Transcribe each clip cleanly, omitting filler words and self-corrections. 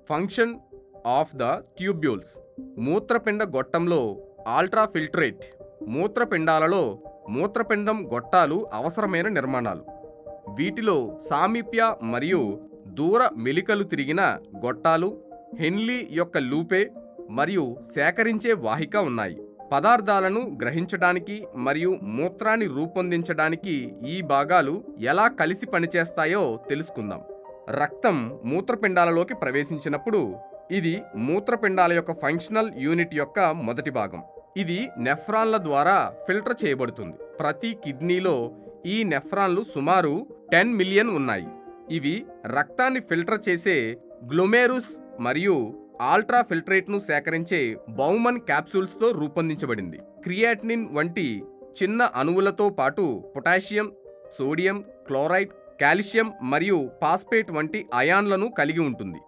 Function of the tubules. మూత్రపిండ గొట్టంలో ఆల్ట్రాఫిల్ట్రేట్. మూత్రపిండాలలో మూత్రపిండం గొట్టాలు అవసరమైన నిర్మాణాలు. వీటిలో సామీప్య మరియు దూర మెలికలు తిరిగిన గొట్టాలు, హెన్లీ యొక్క లూపే మరియు సేకరించే వాహిక ఉన్నాయి. పదార్థాలను గ్రహించడానికి మరియు మూత్రాన్ని రూపొందించడానికి ఈ భాగాలు ఎలా కలిసి పనిచేస్తాయో తెలుసుకుందాం. రక్తం మూత్రపిండాలలోకి ప్రవేశించినప్పుడు ఇది మూత్రపిండాల యొక్క ఫంక్షనల్ యూనిట్ యొక్క మొదటి భాగం. ఇది నెఫ్రాన్ల ద్వారా ఫిల్టర్ చేయబడుతుంది. ప్రతి కిడ్నీలో ఈ నెఫ్రాన్లు సుమారు 10 మిలియన్ ఉన్నాయి. ఇవి రక్తాన్ని ఫిల్టర్ చేసే గ్లోమెరుస్ మరియు ఆల్ట్రాఫిల్ట్రేట్ను సేకరించే బౌమన్ క్యాప్సూల్స్తో రూపొందించబడింది. క్రియాటినిన్ వంటి చిన్న అణువులతో పాటు పొటాషియం, సోడియం, క్లోరైడ్, కాల్షియం మరియు ఫాస్ఫేట్ వంటి అయాన్లను కలిగి ఉంటుంది.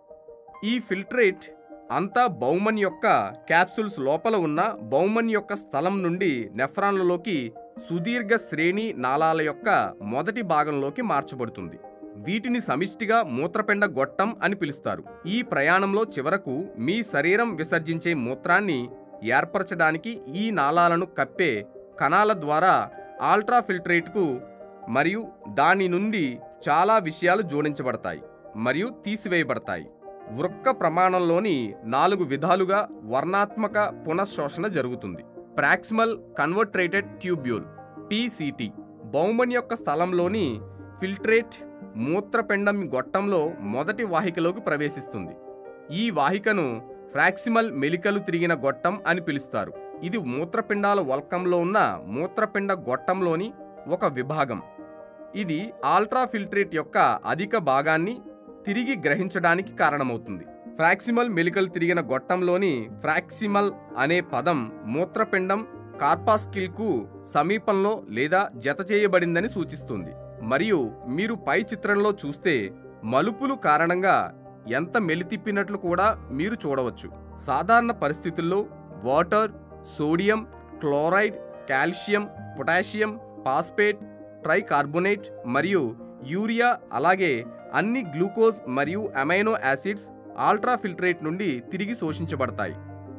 ఈ ఫిల్ట్రేట్ అంతా బౌమన్ యొక్క క్యాప్సూల్స్ లోపల ఉన్న బౌమన్ యొక్క స్థలం నుండి నెఫ్రాన్లలోకి సుదీర్ఘ శ్రేణి నాళాల యొక్క మొదటి భాగంలోకి మార్చబడుతుంది. వీటిని సమిష్టిగా మూత్రపిండ గొట్టం అని పిలుస్తారు. ఈ ప్రయాణంలో చివరకు మీ శరీరం విసర్జించే మూత్రాన్ని ఏర్పరచడానికి ఈ నాళాలను కప్పే కణాల ద్వారా ఆల్ట్రాఫిల్ట్రేట్కు మరియు దాని నుండి చాలా విషయాలు జోడించబడతాయి మరియు తీసివేయబడతాయి. వృక్క ప్రమాణంలోని 4 విధాలుగా వర్ణాత్మక పునఃశోషణ జరుగుతుంది. Proximal convoluted tubule (PCT). Bowman యొక్క స్థలంలోని ఫిల్ట్రేట్ మూత్రపిండం గొట్టంలో మొదటి వాహికలోకి ప్రవేశిస్తుంది. ఈ వాహికను ప్రాక్సిమల్ మెలికలు తిరిగిన గొట్టం అని పిలుస్తారు. ఇది మూత్రపిండాల వల్కంలో ఉన్న మూత్రపిండ గొట్టంలోని ఒక విభాగం. ఇది ఆల్ట్రాఫిల్ట్రేట్ యొక్క అధిక భాగాన్ని తిరిగి గ్రహించడానికి కారణమవుతుంది. ప్రాక్సిమల్ మెలికలు తిరిగిన గొట్టంలోని ప్రాక్సిమల్ అనే పదం మూత్రపిండం కార్పాస్కిల్కు సమీపంలో లేదా జత చేయబడిందని సూచిస్తుంది. మరియు మీరు పై చిత్రంలో చూస్తే మలుపులు కారణంగా ఎంత మెలితిప్పినట్లు కూడా మీరు చూడవచ్చు. సాధారణ పరిస్థితుల్లో water, sodium, chloride, calcium, potassium, phosphate, tricarbonate మరియు యూరియా అలాగే అన్ని గ్లూకోజ్ మరియు అమైనో యాసిడ్స్ ఆల్ట్రాఫిల్ట్రేట్ నుండి తిరిగి శోషించబడతాయి.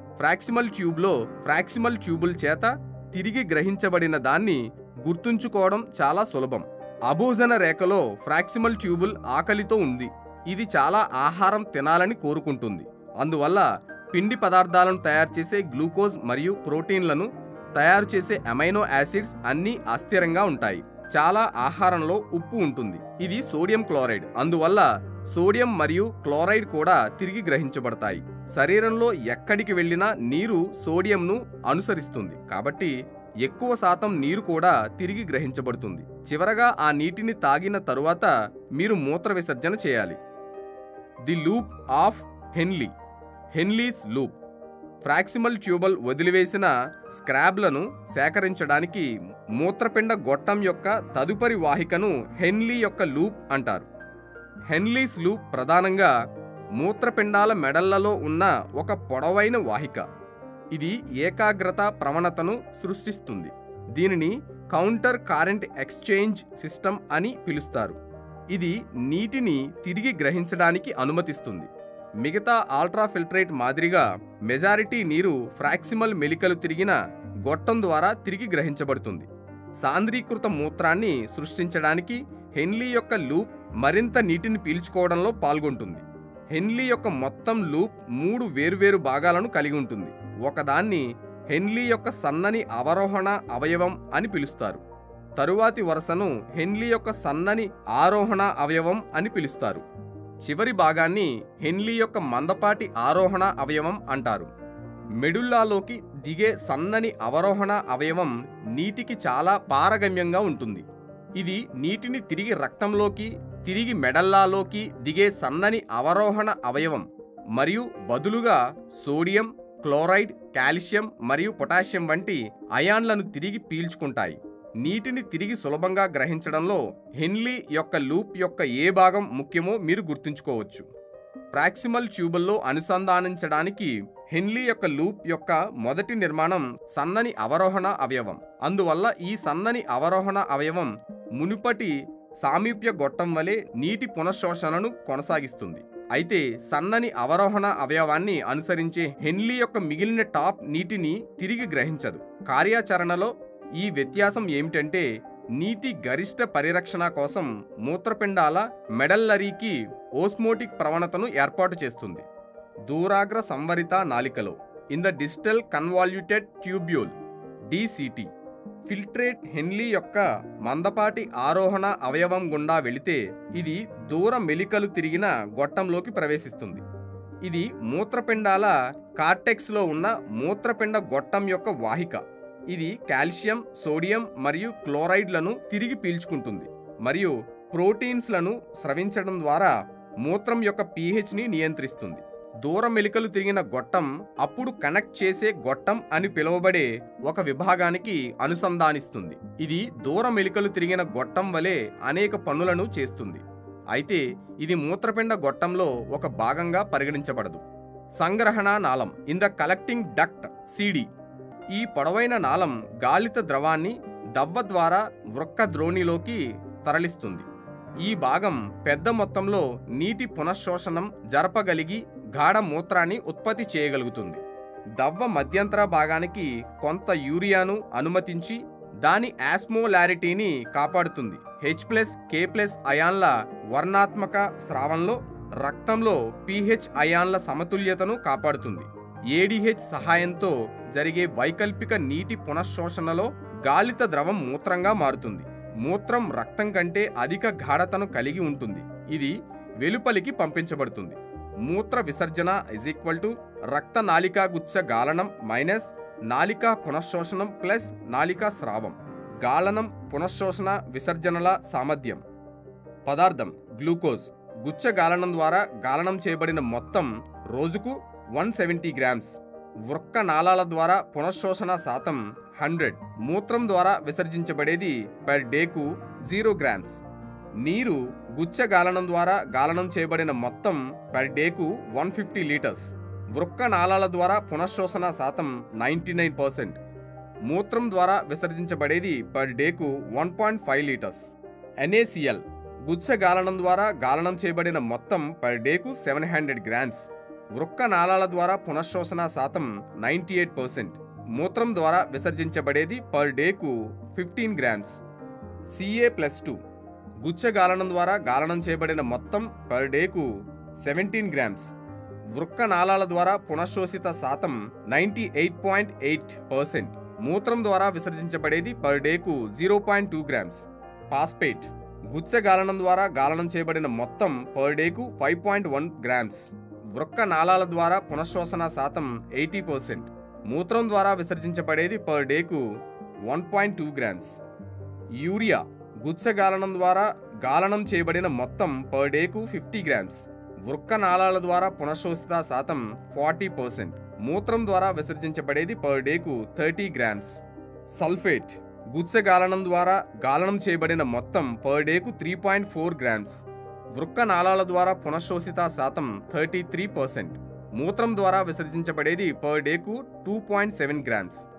ప్రాక్సిమల్ ట్యూబుల్ చేత తిరిగి గ్రహించబడిన దాన్ని గుర్తుంచుకోవడం చాలా సులభం. అభోజన రేఖలో ప్రాక్సిమల్ ట్యూబుల్ ఆకలితో ఉంది. ఇది చాలా ఆహారం తినాలని కోరుకుంటుంది. అందువల్ల పిండి పదార్థాలను తయారు చేసే గ్లూకోజ్ మరియు ప్రోటీన్లను తయారు చేసే అమైనో యాసిడ్స్ అన్నీ అస్థిరంగా ఉంటాయి. చాలా ఆహారంలో ఉప్పు ఉంటుంది. ఇది సోడియం క్లోరైడ్. అందువల్ల సోడియం మరియు క్లోరైడ్ కూడా తిరిగి గ్రహించబడతాయి. శరీరంలో ఎక్కడికి వెళ్ళినా నీరు సోడియంను అనుసరిస్తుంది. కాబట్టి ఎక్కువ శాతం నీరు కూడా తిరిగి గ్రహించబడుతుంది. చివరగా ఆ నీటిని తాగిన తరువాత మీరు మూత్ర విసర్జన చేయాలి. The loop of Henle's loop. Proximal tubule వదిలివేసిన స్క్రాబ్లను సేకరించడానికి మూత్రపిండ గొట్టం యొక్క తదుపరి వాహికను హెన్లీ యొక్క లూప్ అంటారు. హెన్లీస్ లూప్ ప్రధానంగా మూత్రపిండాల మెడళ్లలో ఉన్న ఒక పొడవైన వాహిక. ఇది ఏకాగ్రత ప్రవణతను సృష్టిస్తుంది. దీనిని కౌంటర్ కరెంట్ ఎక్స్చేంజ్ సిస్టమ్ అని పిలుస్తారు. ఇది నీటిని తిరిగి గ్రహించడానికి అనుమతిస్తుంది. మిగతా ఆల్ట్రాఫిల్ట్రేట్ మాదిరిగా మెజారిటీ నీరు ప్రాక్సిమల్ మెలికలు తిరిగిన గొట్టం ద్వారా తిరిగి గ్రహించబడుతుంది. సాంద్రీకృత మూత్రాన్ని సృష్టించడానికి హెన్లీ యొక్క లూప్ మరింత నీటిని పీల్చుకోవడంలో పాల్గొంటుంది. హెన్లీ యొక్క మొత్తం లూప్ 3 వేర్వేరు భాగాలను కలిగి ఉంటుంది. ఒకదాన్ని హెన్లీ యొక్క సన్నని అవరోహణ అవయవం అని పిలుస్తారు. తరువాతి వరుసను హెన్లీ యొక్క సన్నని ఆరోహణ అవయవం అని పిలుస్తారు. చివరి భాగాన్ని హెన్లీ యొక్క మందపాటి ఆరోహణ అవయవం అంటారు. మెడుల్లాలోకి దిగే సన్నని అవరోహణ అవయవం నీటికి చాలా పారగమ్యంగా ఉంటుంది. ఇది నీటిని తిరిగి రక్తంలోకి, తిరిగి మెడల్లాలోకి దిగే సన్నని అవరోహణ అవయవం మరియు బదులుగా సోడియం, క్లోరైడ్, కాల్షియం మరియు పొటాషియం వంటి అయాన్లను తిరిగి పీల్చుకుంటాయి. నీటిని తిరిగి సులభంగా గ్రహించడంలో హెన్లీ యొక్క లూప్ యొక్క ఏ భాగం ముఖ్యమో మీరు గుర్తుంచుకోవచ్చు. ప్రాక్సిమల్ ట్యూబుల్లో అనుసంధానించడానికి హెన్లీ యొక్క లూప్ యొక్క మొదటి నిర్మాణం సన్నని అవరోహణ అవయవం. అందువల్ల ఈ సన్నని అవరోహణ అవయవం మునుపటి సామీప్య గొట్టం వలె నీటి పునఃశోషణను కొనసాగిస్తుంది. అయితే సన్నని అవరోహణ అవయవాన్ని అనుసరించే హెన్లీ యొక్క మిగిలిన టాప్ నీటిని తిరిగి గ్రహించదు. కార్యాచరణలో ఈ వ్యత్యాసం ఏమిటంటే నీటి గరిష్ట పరిరక్షణ కోసం మూత్రపిండాల మెడల్లరీకి ఓస్మోటిక్ ప్రవణతను ఏర్పాటు చేస్తుంది. దూరాగ్ర సంవరిత నాళికలో in the distal convoluted tubule DCT filtrate Henle యొక్క మందపాటి ఆరోహణ అవయవం గుండా వెళితే ఇది దూర మెలికలు తిరిగిన గొట్టంలోకి ప్రవేశిస్తుంది. ఇది మూత్రపిండాల కార్టెక్స్లో ఉన్న మూత్రపిండ గొట్టం యొక్క వాహిక. ఇది కాల్షియం, సోడియం మరియు క్లోరైడ్లను తిరిగి పీల్చుకుంటుంది మరియు ప్రోటీన్స్లను స్రవించడం ద్వారా మూత్రం యొక్క pHని నియంత్రిస్తుంది. దూర మెలికలు తిరిగిన గొట్టం అప్పుడు కనెక్ట్ చేసే గొట్టం అని పిలువబడే ఒక విభాగానికి అనుసంధానిస్తుంది. ఇది దూర మెలికలు తిరిగిన గొట్టం వలె అనేక పనులను చేస్తుంది. అయితే ఇది మూత్రపిండ గొట్టంలో ఒక భాగంగా పరిగణించబడదు. సంగ్రహణ నాళం in the collecting duct CD ఈ పొడవైన నాళం గాలిత ద్రవాన్ని దవ్వ ద్వారా వృక్క ద్రోణిలోకి తరలిస్తుంది. ఈ భాగం పెద్ద మొత్తంలో నీటి పునఃశోషణం జరపగలిగి గాఢ మూత్రాన్ని ఉత్పత్తి చేయగలుగుతుంది. దవ్వ మధ్యంతర భాగానికి కొంత యూరియాను అనుమతించి దాని ఆస్మోలారిటీని కాపాడుతుంది. H+K+ అయాన్ల వర్ణాత్మక స్రావంలో రక్తంలో pH అయాన్ల సమతుల్యతను కాపాడుతుంది. ADH సహాయంతో జరిగే వైకల్పిక నీటి పునఃశోషణలో గాలిత ద్రవం మూత్రంగా మారుతుంది. మూత్రం రక్తం కంటే అధిక గాఢతను కలిగి ఉంటుంది. ఇది వెలుపలికి పంపించబడుతుంది. మూత్ర విసర్జన రక్త నాళికా గుచ్చ గాలనం నాళికా పునఃశోషణం నాళికా స్రావం. గాలనం, పునఃశోషణ, విసర్జనల సామర్థ్యం. పదార్థం గ్లూకోజ్. గుచ్చ గాలనం ద్వారా గాలనం చేయబడిన మొత్తం రోజుకు 170 గ్రామ్స్. వృక్క నాళాల ద్వారా పునఃశోషణ శాతం 100. మూత్రం ద్వారా విసర్జించబడేది పర్ డేకు 0 గ్రామ్స్. నీరు గుచ్చ గాలనం ద్వారా గాలనం చేయబడిన మొత్తం పర్ డేకు 150 లీటర్స్. వృక్క నాళాల ద్వారా పునఃశోషణ శాతం 99%. మూత్రం ద్వారా విసర్జించబడేది పర్ డేకు 1.5 లీటర్స్. NaCl గుచ్చ గాలనం ద్వారా గాలనం చేయబడిన మొత్తం పర్ డేకు 700 గ్రామ్స్. వృక్క నాళాల ద్వారా పునఃశోషణ శాతం 98%. మూత్రం ద్వారా విసర్జించబడేది పర్ డేకు 15 గ్రామ్స్. Ca+2 గుచ్చ గాలనం ద్వారా గాలనం చేయబడిన మొత్తం పర్ డేకు 17 గ్రామ్స్. వృక్క నాళాల ద్వారా పునఃశోషిత శాతం 98.8%. మూత్రం ద్వారా విసర్జించబడేది పర్ డేకు 0.2 గ్రామ్స్. ఫాస్ఫేట్ గుచ్చ గాలనం ద్వారా గాలనం చేయబడిన మొత్తం పర్ డేకు 5.1 గ్రామ్స్. వృక్క నాళాల ద్వారా పునఃశోషణ శాతం 80%. మూత్రం ద్వారా విసర్జించబడేది పర్ డేకు 1.2 గ్రామ్స్. యూరియా గుచ్చ గాలనం ద్వారా గాలనం చేయబడిన మొత్తం పర్ డేకు 50 గ్రామ్స్. వృక్క నాళాల ద్వారా పునఃశోషిత శాతం 40%. మూత్రం ద్వారా విసర్జించబడేది పర్ డేకు 30 గ్రామ్స్. సల్ఫేట్ గుచ్చ గాలనం ద్వారా గాలనం చేయబడిన మొత్తం పర్ డేకు 3.4 గ్రామ్స్. వృక్క నాళాల ద్వారా పునఃశోషిత శాతం 33%. మూత్రం ద్వారా విసర్జించబడేది పర్ డేకు 2.7 గ్రామ్స్.